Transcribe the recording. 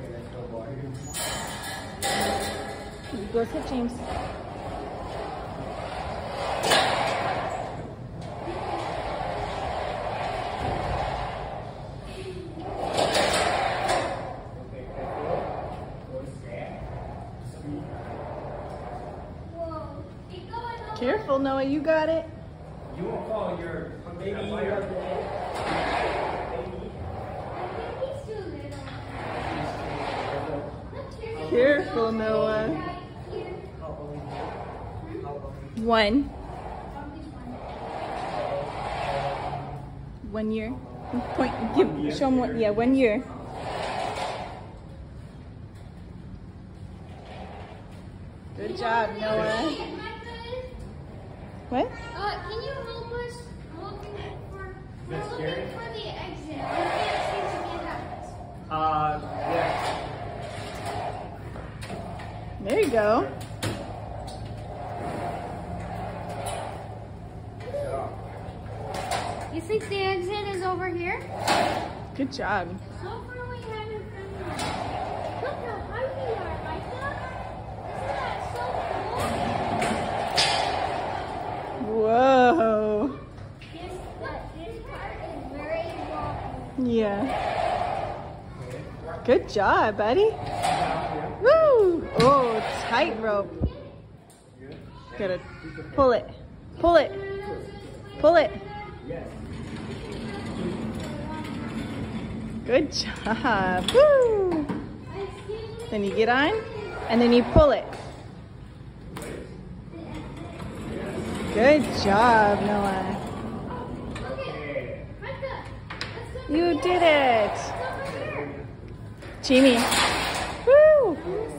Go sit, James. Careful, Noah, you got it. You won't fall, your baby. Careful, Noah. 1. 1 year. Point. Show him what. Yeah, 1 year. Good job, Noah. What? Can you help us looking for the exit? I can't seem to get out. Yeah. There you go. You think the exit is over here? Good job. So far we haven't found it. Look how high we are, Micah. Isn't that so cool? Whoa. This part is very long. Yeah. Good job, buddy. Woo! Oh, tightrope. Gotta pull it. Pull it. Pull it. Good job. Woo! Then you get on, and then you pull it. Good job, Noah. Okay, Micah, let's go. You did it. Jimmy. Woo!